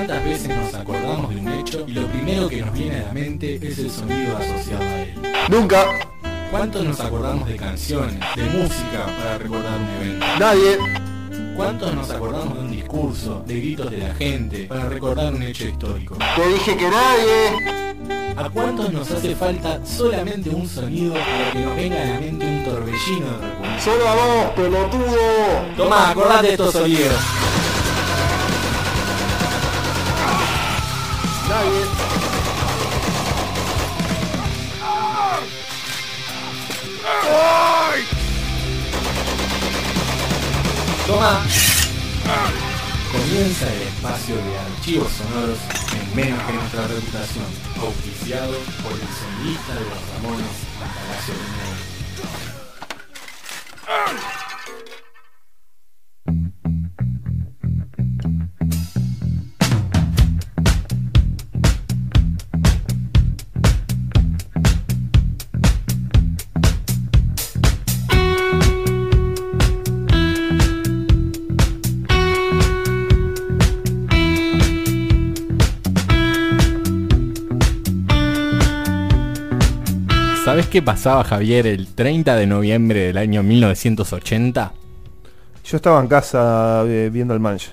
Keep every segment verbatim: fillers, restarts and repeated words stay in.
¿Cuántas veces nos acordamos de un hecho y lo primero que nos viene a la mente es el sonido asociado a él? Nunca. ¿Cuántos nos acordamos de canciones, de música para recordar un evento? Nadie. ¿Cuántos nos acordamos de un discurso, de gritos de la gente para recordar un hecho histórico? Te dije que nadie. ¿A cuántos nos hace falta solamente un sonido para que nos venga a la mente un torbellino de recuerdos? Solo a vos, pelotudo. Tomá, acordate de estos sonidos. Nadie. ¡Ay! Toma. Comienza el espacio de archivos sonoros en menos que nuestra reputación, auspiciado por el sonidista de los Ramones al Palacio de Nuevo. ¿Sabés qué pasaba, Javier, el treinta de noviembre del año mil novecientos ochenta? Yo estaba en casa eh, viendo el Mancha.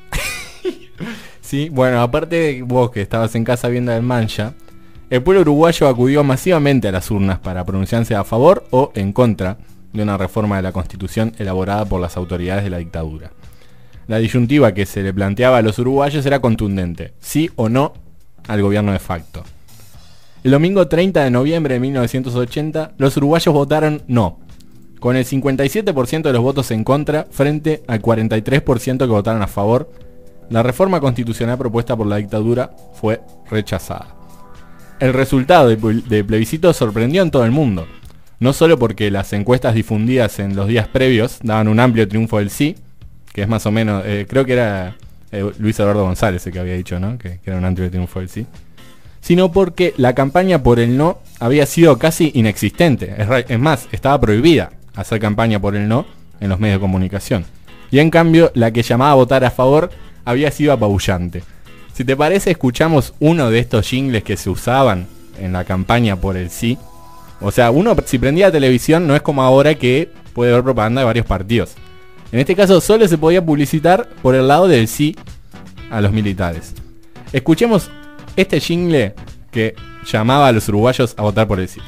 Sí, bueno, aparte de vos que estabas en casa viendo el Mancha, el pueblo uruguayo acudió masivamente a las urnas para pronunciarse a favor o en contra de una reforma de la Constitución elaborada por las autoridades de la dictadura. La disyuntiva que se le planteaba a los uruguayos era contundente: sí o no al gobierno de facto. El domingo treinta de noviembre de mil novecientos ochenta, los uruguayos votaron no, con el cincuenta y siete por ciento de los votos en contra frente al cuarenta y tres por ciento que votaron a favor. La reforma constitucional propuesta por la dictadura fue rechazada. El resultado del plebiscito sorprendió en todo el mundo, no solo porque las encuestas difundidas en los días previos daban un amplio triunfo del sí, que es más o menos, eh, creo que era eh, Luis Eduardo González el que había dicho, ¿no? que, que era un amplio triunfo del sí, sino porque la campaña por el no había sido casi inexistente. Es, es más, estaba prohibida hacer campaña por el no en los medios de comunicación. Y en cambio, la que llamaba a votar a favor había sido apabullante. Si te parece, escuchamos uno de estos jingles que se usaban en la campaña por el sí. O sea, uno si prendía la televisión no es como ahora que puede ver propaganda de varios partidos. En este caso solo se podía publicitar por el lado del sí a los militares. Escuchemos este jingle que llamaba a los uruguayos a votar por el sí.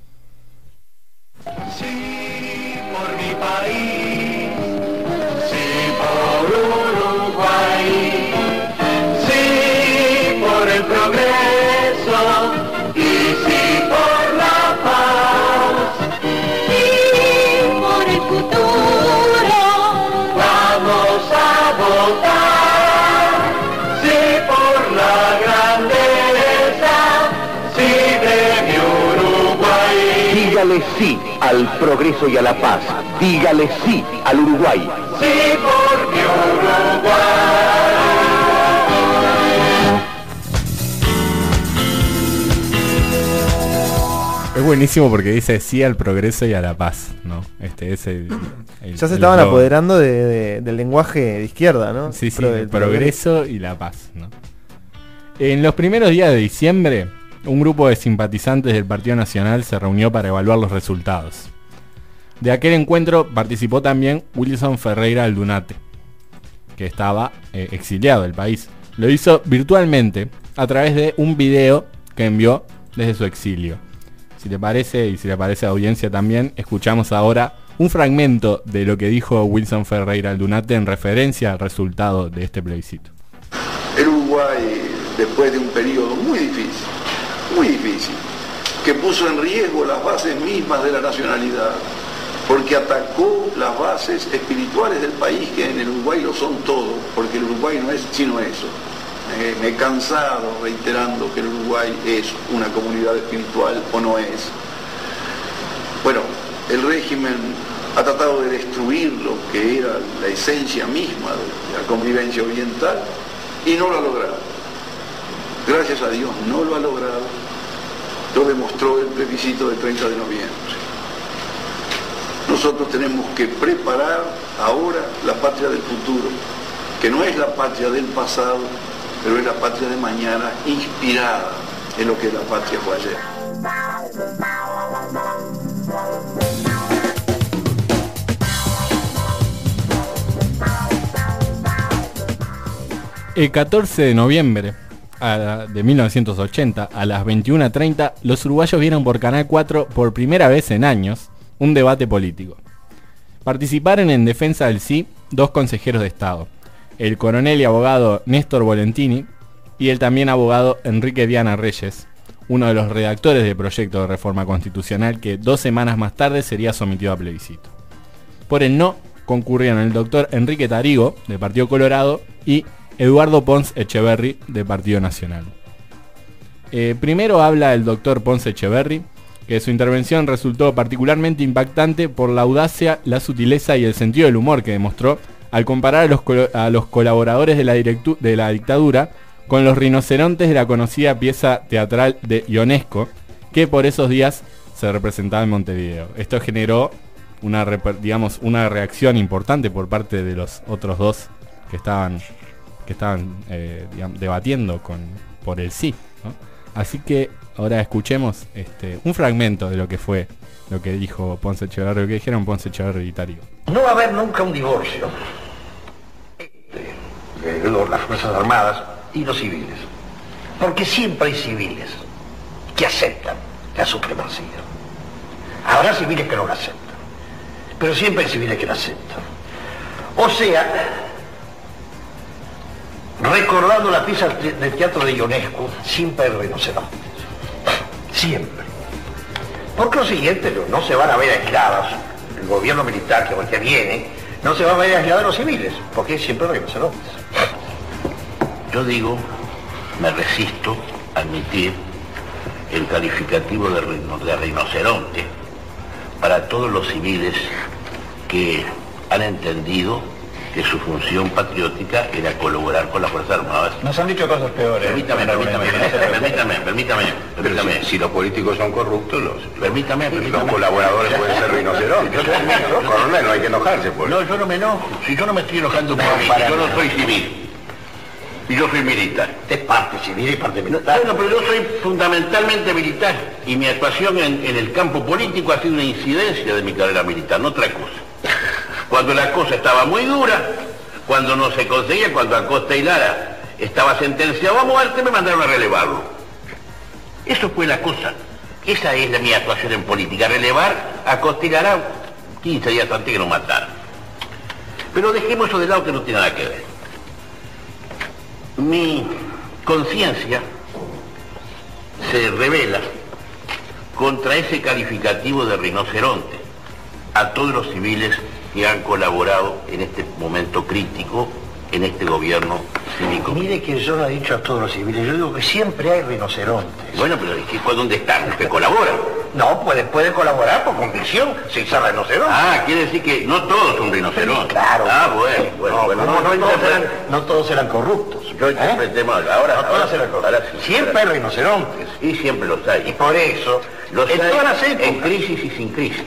Sí por mi país, sí por Uruguay, sí por el progreso y sí por la paz, sí por el futuro, vamos a votar, sí por la grandeza. Dígale sí al progreso y a la paz. Dígale sí al Uruguay. Sí por mi Uruguay. Es buenísimo porque dice sí al progreso y a la paz, ¿no? Este es el, el Ya se el estaban logo. apoderando de, de, del lenguaje de izquierda, ¿no? Sí, sí, Pro- el progreso y la paz, ¿no? En los primeros días de diciembre, un grupo de simpatizantes del Partido Nacional se reunió para evaluar los resultados. De aquel encuentro participó también Wilson Ferreira Aldunate, que estaba eh, exiliado del país. Lo hizo virtualmente a través de un video que envió desde su exilio. Si te parece, y si le parece a la audiencia también, escuchamos ahora un fragmento de lo que dijo Wilson Ferreira Aldunate en referencia al resultado de este plebiscito. El Uruguay, después de un periodo muy difícil, muy difícil, que puso en riesgo las bases mismas de la nacionalidad, porque atacó las bases espirituales del país, que en el Uruguay lo son todo, porque el Uruguay no es sino eso. Eh, me he cansado reiterando que el Uruguay es una comunidad espiritual o no es. Bueno, el régimen ha tratado de destruir lo que era la esencia misma de la convivencia oriental y no lo ha logrado. Gracias a Dios no lo ha logrado. Lo demostró el plebiscito del treinta de noviembre. Nosotros tenemos que preparar ahora la patria del futuro, que no es la patria del pasado, pero es la patria de mañana inspirada en lo que la patria fue ayer. El catorce de noviembre a, de mil novecientos ochenta, a las veintiuna treinta, los uruguayos vieron por Canal cuatro por primera vez en años un debate político. Participaron en defensa del sí dos consejeros de Estado, el coronel y abogado Néstor Volentini y el también abogado Enrique Diana Reyes, uno de los redactores del proyecto de reforma constitucional que dos semanas más tarde sería sometido a plebiscito. Por el no concurrieron el doctor Enrique Tarigo, de Partido Colorado, y Eduardo Pons Echeverri, de Partido Nacional. Eh, primero habla el doctor Pons Echeverri, que su intervención resultó particularmente impactante por la audacia, la sutileza y el sentido del humor que demostró al comparar a los, a los colaboradores de la, directu, de la dictadura con los rinocerontes de la conocida pieza teatral de Ionesco, que por esos días se representaba en Montevideo. Esto generó una, digamos, una reacción importante por parte de los otros dos que estaban, que estaban eh, digamos, debatiendo con, por el sí, ¿no? Así que ahora escuchemos este, un fragmento de lo que fue, lo que dijo Pons Echeverri, lo que dijeron Pons Echeverri y Tarigo. No va a haber nunca un divorcio de, de las Fuerzas Armadas y los civiles, porque siempre hay civiles que aceptan la supremacía. Habrá civiles que no la aceptan, pero siempre hay civiles que la aceptan. O sea, recordando la pieza del teatro de Ionesco, siempre hay rinocerontes. Siempre. Porque los siguientes no se van a ver aislados, el gobierno militar que, que viene, no se va a ver aislado de los civiles, porque siempre hay rinocerontes. Yo digo, me resisto a admitir el calificativo de, rino, de rinoceronte para todos los civiles que han entendido que su función patriótica era colaborar con las Fuerzas Armadas. Nos han dicho cosas peores. Permítame, permítame, permítame, permítame, permítame. Si, si los políticos son corruptos, los, permítame, permítame. los colaboradores pueden ser rinocerontes. ¿No? Coronel, no hay que enojarse, pues. No, yo no me enojo. Si yo no me estoy enojando por mí, yo no soy civil. Y yo soy militar. Es parte civil y parte militar. Bueno, pero yo soy fundamentalmente militar. Y mi actuación en, en el campo político ha sido una incidencia de mi carrera militar, no otra cosa. Cuando la cosa estaba muy dura, cuando no se conseguía, cuando Acosta y Lara estaba sentenciado a muerte, me mandaron a relevarlo. Eso fue la cosa. Esa es la, mi actuación en política, relevar a Acosta y Lara quince días antes que nos mataran. Pero dejemos eso de lado que no tiene nada que ver. Mi conciencia se revela contra ese calificativo de rinoceronte a todos los civiles que han colaborado en este momento crítico en este gobierno cívico. Mire que yo no he dicho a todos los civiles, yo digo que siempre hay rinocerontes. Bueno, pero ¿dónde están? ¿Los que colaboran? No, puede, puede colaborar por convicción, si son rinocerontes. Ah, quiere decir que no todos son rinocerontes. Claro. Ah, bueno, bueno, no, bueno. No, no, no, todos eran, no todos eran corruptos. Yo interpreté mal. Ahora, no ahora, todos eran corruptos. ahora sí, siempre ahora, hay rinocerontes. Y siempre los hay. Y por eso, los en hay todas las épocas, en crisis y sin crisis.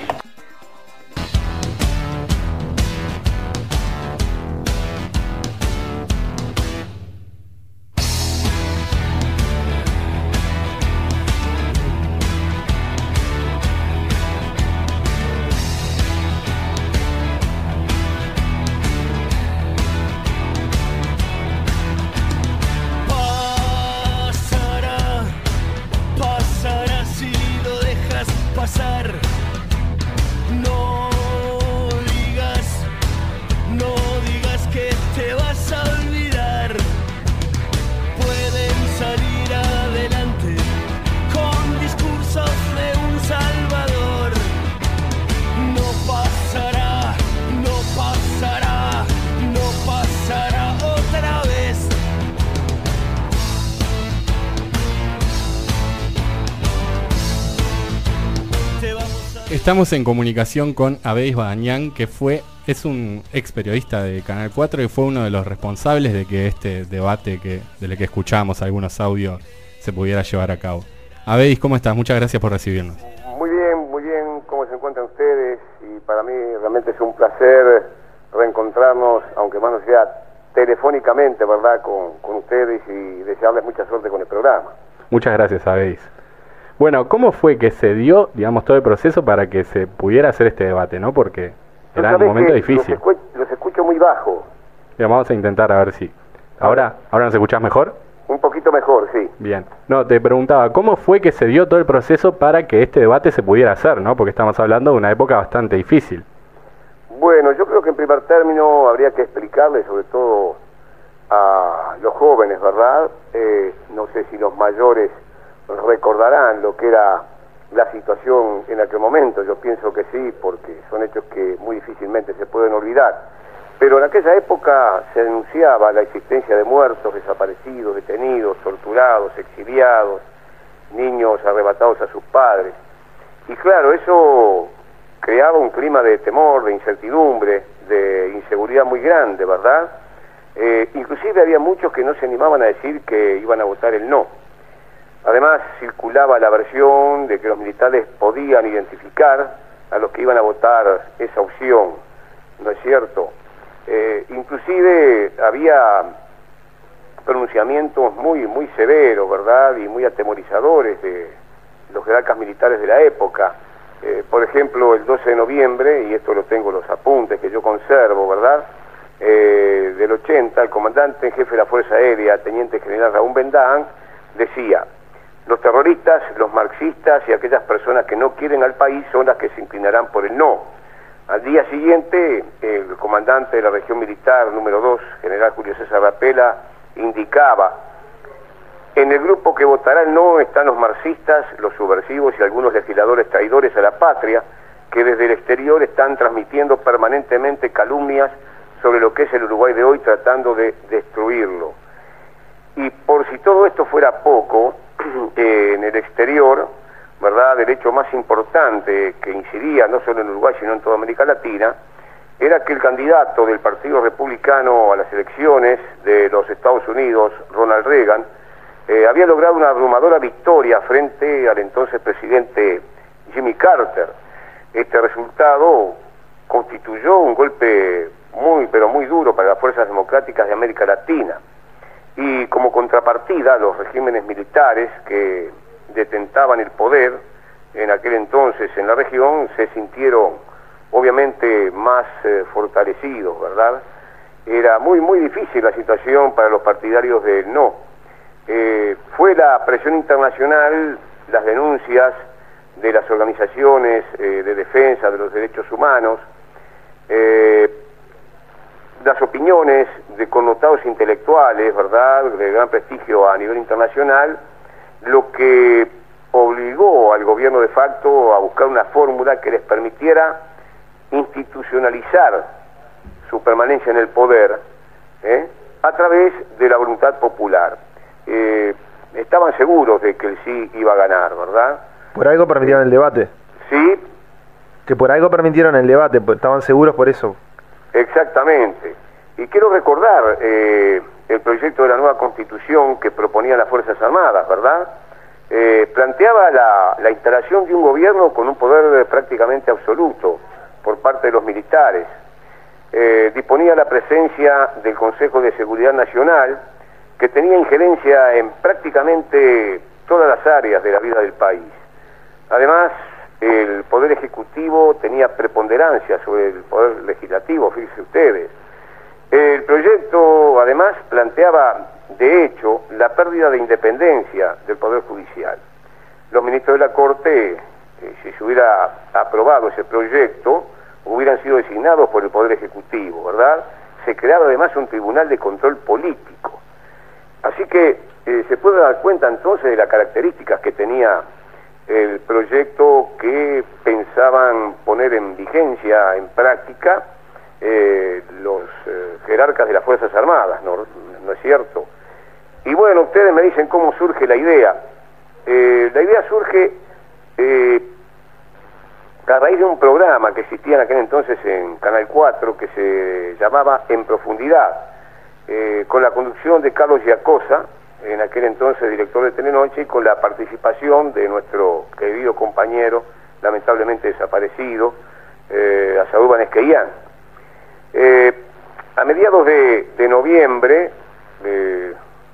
Estamos en comunicación con Abéis Badañán, que fue, es un ex periodista de Canal cuatro y fue uno de los responsables de que este debate que, del que escuchábamos algunos audios se pudiera llevar a cabo. Abéis, ¿cómo estás? Muchas gracias por recibirnos. Muy bien, muy bien, ¿cómo se encuentran ustedes? Y para mí realmente es un placer reencontrarnos, aunque más no sea telefónicamente, ¿verdad?, con, con ustedes y desearles mucha suerte con el programa. Muchas gracias, Sabéis. Bueno, ¿cómo fue que se dio, digamos, todo el proceso para que se pudiera hacer este debate, no? Porque era un momento difícil. Los, escu los escucho muy bajo. Bien, vamos a intentar a ver si... ¿Ahora, ¿ahora nos escuchás mejor? Un poquito mejor, sí. Bien. No, te preguntaba, ¿cómo fue que se dio todo el proceso para que este debate se pudiera hacer, no? Porque estamos hablando de una época bastante difícil. Bueno, yo creo que en primer término habría que explicarle, sobre todo a los jóvenes, ¿verdad? Eh, no sé si los mayores recordarán lo que era la situación en aquel momento. Yo pienso que sí, porque son hechos que muy difícilmente se pueden olvidar. Pero en aquella época se denunciaba la existencia de muertos, desaparecidos, detenidos, torturados, exiliados, niños arrebatados a sus padres. Y claro, eso creaba un clima de temor, de incertidumbre, de inseguridad muy grande, ¿verdad? Eh, inclusive había muchos que no se animaban a decir que iban a votar el no. Además, circulaba la versión de que los militares podían identificar a los que iban a votar esa opción, ¿no es cierto? Eh, inclusive había pronunciamientos muy, muy severos, ¿verdad?, y muy atemorizadores de los jerarcas militares de la época. Eh, por ejemplo, el doce de noviembre, y esto lo tengo en los apuntes que yo conservo, ¿verdad?, eh, del ochenta, el comandante en jefe de la Fuerza Aérea, teniente general Raúl Bendán, decía: los terroristas, los marxistas y aquellas personas que no quieren al país son las que se inclinarán por el no. Al día siguiente, el comandante de la región militar número dos, general Julio César Rapella, indicaba: en el grupo que votará el no están los marxistas, los subversivos y algunos legisladores traidores a la patria, que desde el exterior están transmitiendo permanentemente calumnias sobre lo que es el Uruguay de hoy, tratando de destruirlo. Y por si todo esto fuera poco, eh, en el exterior, ¿verdad?, el hecho más importante que incidía no solo en Uruguay sino en toda América Latina era que el candidato del Partido Republicano a las elecciones de los Estados Unidos, Ronald Reagan, eh, había logrado una abrumadora victoria frente al entonces presidente Jimmy Carter. Este resultado constituyó un golpe muy, pero muy duro para las fuerzas democráticas de América Latina. Y como contrapartida, los regímenes militares que detentaban el poder en aquel entonces en la región se sintieron obviamente más eh, fortalecidos, ¿verdad? Era muy muy difícil la situación para los partidarios del no. Eh, fue la presión internacional, las denuncias de las organizaciones eh, de defensa de los derechos humanos, eh, las opiniones de connotados intelectuales, ¿verdad?, de gran prestigio a nivel internacional, lo que obligó al gobierno de facto a buscar una fórmula que les permitiera institucionalizar su permanencia en el poder, ¿eh?, a través de la voluntad popular. Eh, estaban seguros de que el sí iba a ganar, ¿verdad? Por algo permitieron el debate. Sí. Que por algo permitieron el debate, estaban seguros por eso. Exactamente. Y quiero recordar eh, el proyecto de la nueva Constitución que proponían las Fuerzas Armadas, ¿verdad? Eh, planteaba la, la instalación de un gobierno con un poder prácticamente absoluto por parte de los militares. Eh, disponía la presencia del Consejo de Seguridad Nacional, que tenía injerencia en prácticamente todas las áreas de la vida del país. Además, el Poder Ejecutivo tenía preponderancia sobre el Poder Legislativo, fíjense ustedes. El proyecto, además, planteaba, de hecho, la pérdida de independencia del Poder Judicial. Los ministros de la Corte, eh, si se hubiera aprobado ese proyecto, hubieran sido designados por el Poder Ejecutivo, ¿verdad? Se creaba además un tribunal de control político. Así que eh, se puede dar cuenta entonces de las características que tenía el proyecto que pensaban poner en vigencia, en práctica, eh, los eh, jerarcas de las Fuerzas Armadas, ¿no, ¿no es cierto? Y bueno, ustedes me dicen cómo surge la idea. Eh, la idea surge eh, a raíz de un programa que existía en aquel entonces en Canal cuatro que se llamaba En Profundidad, eh, con la conducción de Carlos Giacosa, en aquel entonces director de Telenoche, y con la participación de nuestro querido compañero, lamentablemente desaparecido, eh, Asadú Banesqueián. Eh, a mediados de, de noviembre, eh,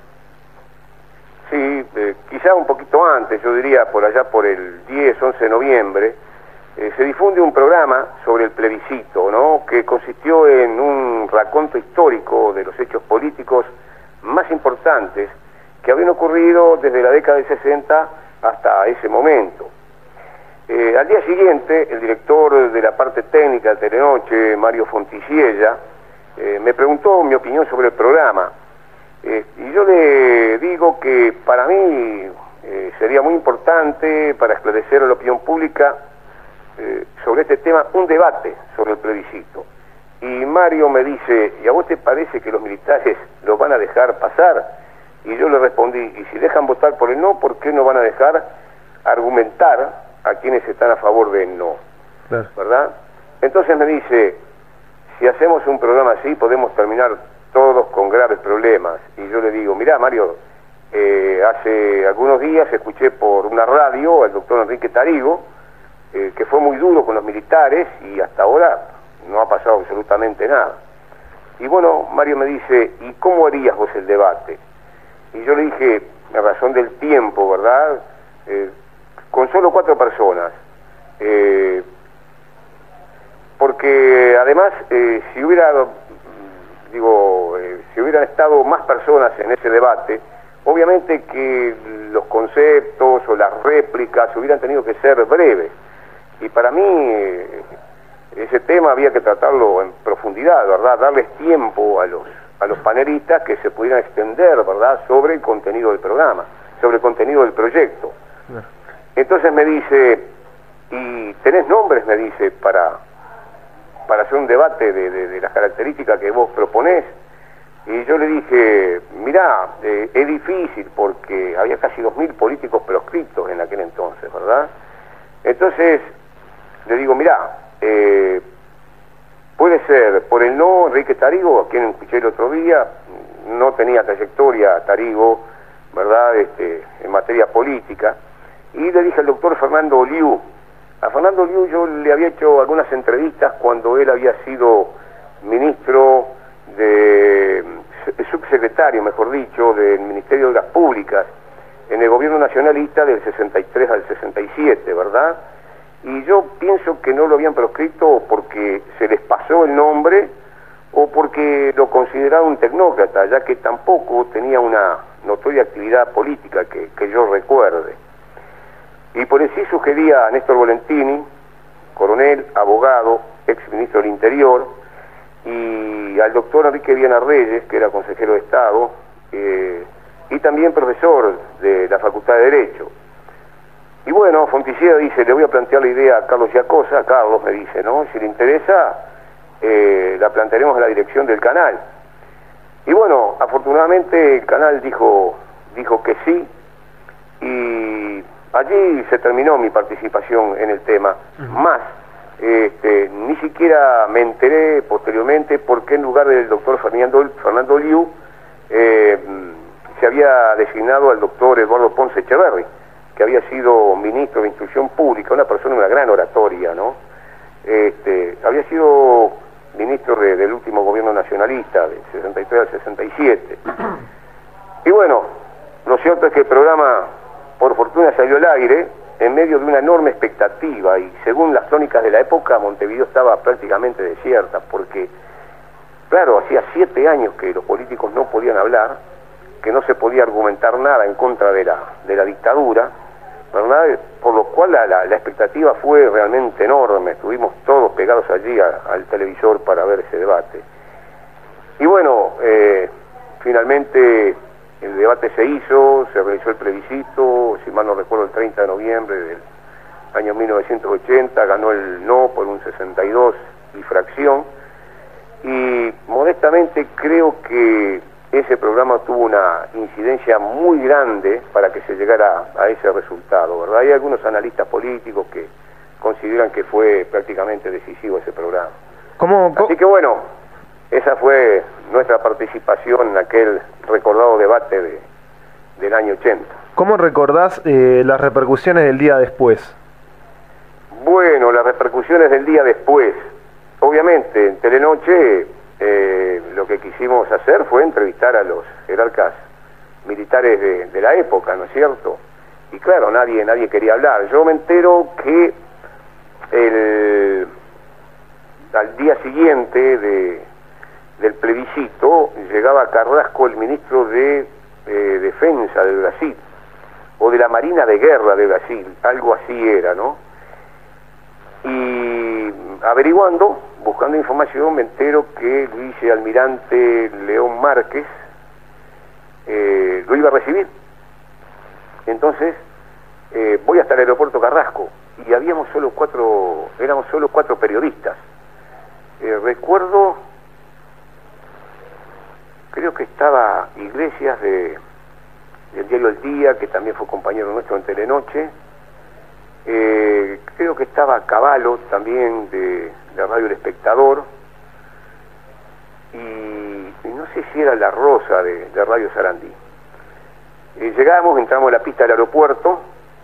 sí, eh, quizá un poquito antes, yo diría por allá por el diez, once de noviembre, eh, se difunde un programa sobre el plebiscito, ¿no?, que consistió en un raconto histórico de los hechos políticos más importantes que habían ocurrido desde la década del sesenta hasta ese momento. Eh, al día siguiente, el director de la parte técnica de Telenoche, Mario Fontisiella, eh, me preguntó mi opinión sobre el programa. Eh, y yo le digo que para mí eh, sería muy importante, para esclarecer a la opinión pública eh, sobre este tema, un debate sobre el plebiscito. Y Mario me dice, ¿y a vos te parece que los militares lo van a dejar pasar? Y yo le respondí, y si dejan votar por el no, ¿por qué no van a dejar argumentar a quienes están a favor del no? Claro. ¿Verdad? Entonces me dice, si hacemos un programa así, podemos terminar todos con graves problemas. Y yo le digo, mirá, Mario, eh, hace algunos días escuché por una radio al doctor Enrique Tarigo, eh, que fue muy duro con los militares y hasta ahora no ha pasado absolutamente nada. Y bueno, Mario me dice, ¿y cómo harías vos el debate? Y yo le dije, a razón del tiempo, ¿verdad?, Eh, con solo cuatro personas, eh, porque además eh, si hubiera, digo, eh, si hubieran estado más personas en ese debate, obviamente que los conceptos o las réplicas hubieran tenido que ser breves, y para mí eh, ese tema había que tratarlo en profundidad, ¿verdad?, darles tiempo a los a los panelistas que se pudieran extender, ¿verdad?, sobre el contenido del programa, sobre el contenido del proyecto. Entonces me dice, ¿y tenés nombres?, me dice, para, para hacer un debate de, de, de las características que vos proponés. Y yo le dije, mirá, eh, es difícil porque había casi dos mil políticos proscriptos en aquel entonces, ¿verdad? Entonces le digo, mirá, eh, puede ser por el no Enrique Tarigo, a quien escuché el otro día, no tenía trayectoria Tarigo, ¿verdad?, este, en materia política. Y le dije al doctor Fernando Liu, a Fernando Liu yo le había hecho algunas entrevistas cuando él había sido ministro de, subsecretario, mejor dicho, del Ministerio de Obras Públicas, en el gobierno nacionalista del sesenta y tres al sesenta y siete, ¿verdad? Y yo pienso que no lo habían proscrito porque se les pasó el nombre o porque lo consideraba un tecnócrata, ya que tampoco tenía una notoria actividad política que, que yo recuerde. Y por eso sí sugería a Néstor Volentini, coronel, abogado, ex ministro del Interior, y al doctor Enrique Viana Reyes, que era consejero de Estado, eh, y también profesor de la Facultad de Derecho. Y bueno, Fontisiella dice, le voy a plantear la idea a Carlos Giacosa, Carlos me dice, ¿no?, si le interesa, eh, la plantearemos a la dirección del canal. Y bueno, afortunadamente el canal dijo, dijo que sí, y allí se terminó mi participación en el tema. Uh-huh. Más, este, ni siquiera me enteré posteriormente por qué en lugar del doctor Fernando, Fernando Liu eh, se había designado al doctor Eduardo Ponce Echeverri, que había sido ministro de Instrucción Pública, una persona de una gran oratoria, ¿no? Este, había sido ministro de, del último gobierno nacionalista, del sesenta y tres al sesenta y siete. Y bueno, lo cierto es que el programa, por fortuna, salió al aire en medio de una enorme expectativa, y según las crónicas de la época, Montevideo estaba prácticamente desierta, porque, claro, hacía siete años que los políticos no podían hablar, que no se podía argumentar nada en contra de la, de la dictadura, ¿verdad? Por lo cual la, la, la expectativa fue realmente enorme, estuvimos todos pegados allí a, al televisor para ver ese debate. Y bueno, eh, finalmente el debate se hizo, se realizó el plebiscito, si mal no recuerdo el treinta de noviembre del año mil novecientos ochenta, ganó el no por un sesenta y dos y fracción, y modestamente creo que ese programa tuvo una incidencia muy grande para que se llegara a ese resultado, ¿verdad? Hay algunos analistas políticos que consideran que fue prácticamente decisivo ese programa. ¿Cómo, cómo? Así que bueno, esa fue nuestra participación en aquel recordado debate de, del año ochenta. ¿Cómo recordás eh, las repercusiones del día después? Bueno, las repercusiones del día después. Obviamente, en Telenoche eh, lo que quisimos hacer fue entrevistar a los jerarcas militares de, de la época, ¿no es cierto? Y claro, nadie, nadie quería hablar. Yo me entero que el, al día siguiente de, del plebiscito llegaba a Carrasco el ministro de eh, Defensa de Brasil, o de la Marina de Guerra de Brasil, algo así era, ¿no? Y averiguando, buscando información, me entero que el vicealmirante León Márquez eh, lo iba a recibir. Entonces, eh, voy hasta el aeropuerto Carrasco, y habíamos solo cuatro, éramos solo cuatro periodistas. Eh, recuerdo, creo que estaba Iglesias de, del diario El Día, que también fue compañero nuestro en Telenoche. Eh, creo que estaba Cavallo también de, de Radio El Espectador, y, y no sé si era La Rosa de, de Radio Sarandí. Eh, llegamos, entramos a la pista del aeropuerto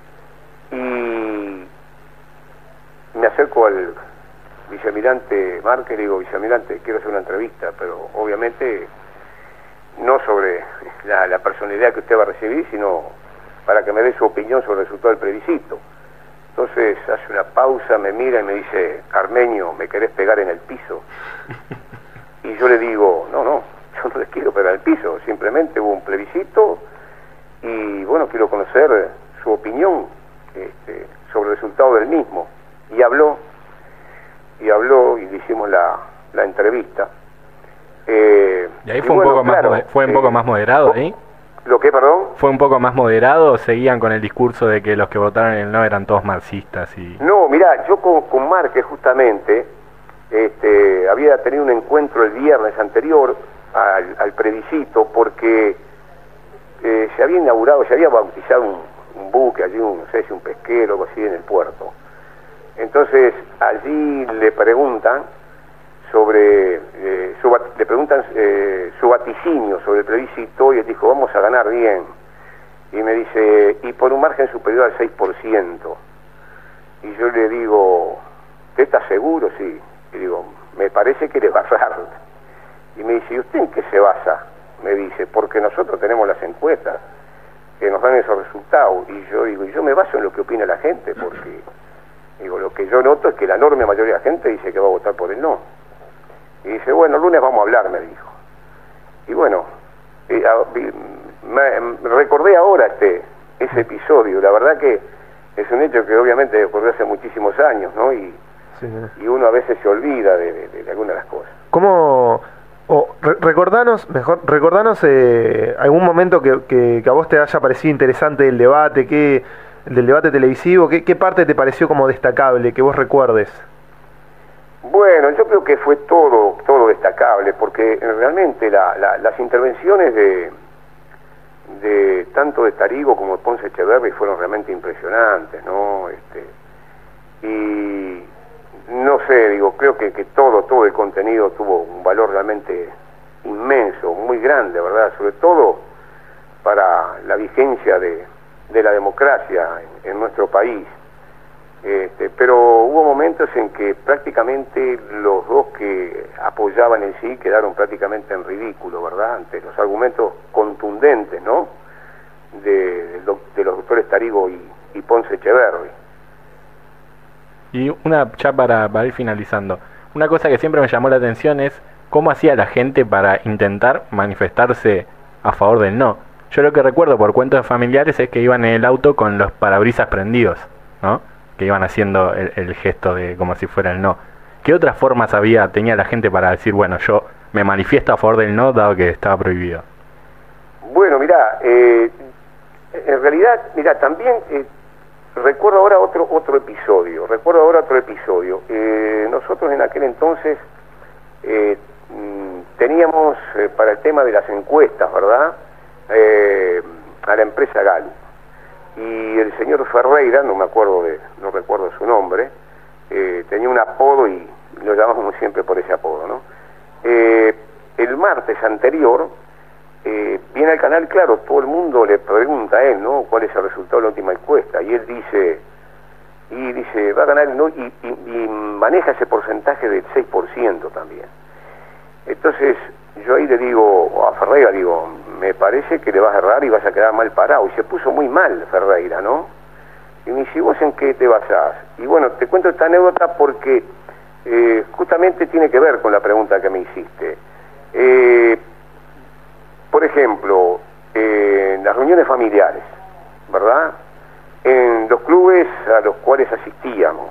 y me acerco al vicealmirante Márquez, le digo: vicealmirante, quiero hacer una entrevista, pero obviamente no sobre la, la personalidad que usted va a recibir, sino para que me dé su opinión sobre el resultado del plebiscito. Entonces hace una pausa, me mira y me dice: Armenio, ¿me querés pegar en el piso? Y yo le digo: no, no, yo no les quiero pegar en el piso, simplemente hubo un plebiscito y bueno, quiero conocer su opinión este, sobre el resultado del mismo. Y habló, y habló y le hicimos la, la entrevista. Eh, y ahí fue, y un, bueno, poco claro, más fue un eh, poco más moderado, ¿eh? ¿Lo que, perdón? ¿Fue un poco más moderado o seguían con el discurso de que los que votaron en el no eran todos marxistas? Y... No, mirá, yo con, con Márquez justamente este, había tenido un encuentro el viernes anterior al, al plebiscito, porque eh, se había inaugurado, se había bautizado un, un buque allí, un, no sé si un pesquero o algo así en el puerto. Entonces allí le preguntan sobre eh, su, le preguntan eh, su vaticinio sobre el plebiscito, y él dijo: vamos a ganar bien. Y me dice: y por un margen superior al seis por ciento. Y yo le digo: ¿usted está seguro? Sí. Y digo: me parece que le va a errar. Y me dice: ¿y usted en qué se basa? Me dice: porque nosotros tenemos las encuestas que nos dan esos resultados. Y yo digo: y yo me baso en lo que opina la gente, porque digo, lo que yo noto es que la enorme mayoría de la gente dice que va a votar por el no. Y dice: bueno, el lunes vamos a hablar, me dijo. Y bueno, eh, a, me, me recordé ahora este ese episodio. La verdad que es un hecho que obviamente ocurrió hace muchísimos años, ¿no? Y, sí, y uno a veces se olvida de, de, de algunas de las cosas. ¿Cómo...? Oh, re recordanos, mejor, recordanos eh, algún momento que, que, que a vos te haya parecido interesante del debate, que, del debate televisivo, ¿qué, qué parte te pareció como destacable, que vos recuerdes? Bueno, yo creo que fue todo todo destacable, porque realmente la, la, las intervenciones de, de tanto de Tarigo como de Ponce Echeverri fueron realmente impresionantes, ¿no? Este, y no sé, digo, creo que, que todo, todo el contenido tuvo un valor realmente inmenso, muy grande, ¿verdad? Sobre todo para la vigencia de, de la democracia en, en nuestro país. Este, pero hubo momentos en que prácticamente los dos que apoyaban el sí quedaron prácticamente en ridículo, ¿verdad? Ante los argumentos contundentes, ¿no? De, de, de los doctores Tarigo y, y Ponce Echeverri. Y una, ya para, para ir finalizando, una cosa que siempre me llamó la atención es cómo hacía la gente para intentar manifestarse a favor del no. Yo lo que recuerdo por cuentos familiares es que iban en el auto con los parabrisas prendidos, ¿no? Que iban haciendo el, el gesto de como si fuera el no. ¿Qué otras formas había, tenía la gente para decir, bueno, yo me manifiesto a favor del no, dado que estaba prohibido? Bueno, mirá, eh, en realidad, mirá, también eh, recuerdo ahora otro otro episodio, recuerdo ahora otro episodio. Eh, nosotros en aquel entonces eh, teníamos eh, para el tema de las encuestas, ¿verdad? Eh, a la empresa Gallup. Y el señor Ferreira, no me acuerdo de, no recuerdo su nombre, eh, tenía un apodo y lo llamamos siempre por ese apodo, ¿no? Eh, el martes anterior eh, viene al canal, claro, todo el mundo le pregunta a él, ¿no? ¿Cuál es el resultado de la última encuesta? Y él dice, y dice, va a ganar el no, y, y, y maneja ese porcentaje del seis por ciento también. Entonces yo ahí le digo a Ferreira, digo, me parece que le vas a errar y vas a quedar mal parado. Y se puso muy mal Ferreira, ¿no? Y me dice, ¿vos en qué te basás? Y bueno, te cuento esta anécdota porque eh, justamente tiene que ver con la pregunta que me hiciste. Eh, por ejemplo, eh, en las reuniones familiares, ¿verdad? En los clubes a los cuales asistíamos,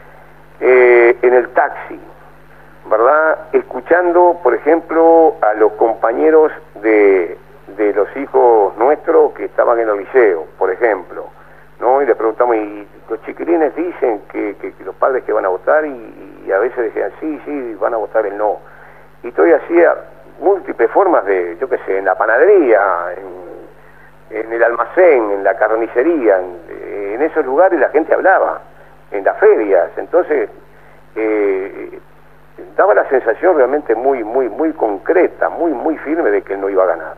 eh, en el taxi, ¿verdad? Escuchando, por ejemplo, a los compañeros de, de los hijos nuestros que estaban en el liceo, por ejemplo, ¿no? Y le preguntamos, y los chiquilines dicen que, que, que los padres que van a votar, y, y a veces decían, sí, sí, van a votar el no. Y todavía hacía múltiples formas de, yo qué sé, en la panadería, en, en el almacén, en la carnicería, en, en esos lugares la gente hablaba, en las ferias. Entonces, eh, daba la sensación realmente muy, muy, muy concreta, muy, muy firme de que él no iba a ganar.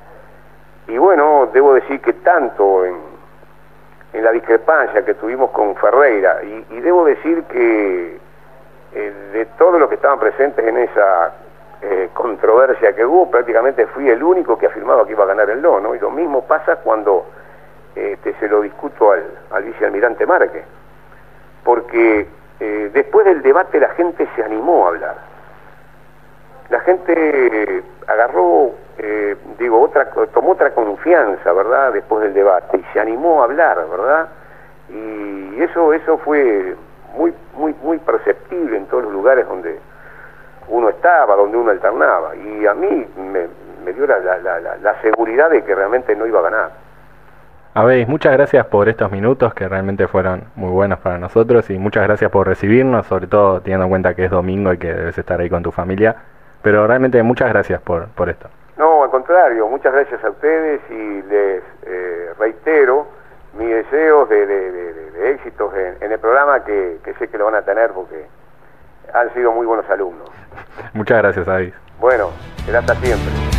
Y bueno, debo decir que tanto en, en la discrepancia que tuvimos con Ferreira, y, y debo decir que eh, de todos los que estaban presentes en esa eh, controversia que hubo, prácticamente fui el único que afirmaba que iba a ganar el no, ¿no? Y lo mismo pasa cuando este, se lo discuto al, al vicealmirante Márquez, porque Eh, después del debate la gente se animó a hablar. La gente eh, agarró, eh, digo, otra, tomó otra confianza, ¿verdad? Después del debate y se animó a hablar, ¿verdad? Y eso, eso fue muy, muy, muy perceptible en todos los lugares donde uno estaba, donde uno alternaba. Y a mí me, me dio la, la, la, la seguridad de que realmente no iba a ganar. Abéis, muchas gracias por estos minutos que realmente fueron muy buenos para nosotros, y muchas gracias por recibirnos, sobre todo teniendo en cuenta que es domingo y que debes estar ahí con tu familia, pero realmente muchas gracias por, por esto. No, al contrario, muchas gracias a ustedes, y les eh, reitero mis deseos de, de, de, de, de éxitos en, en el programa, que, que sé que lo van a tener porque han sido muy buenos alumnos. Muchas gracias, Abéis. Bueno, será hasta siempre.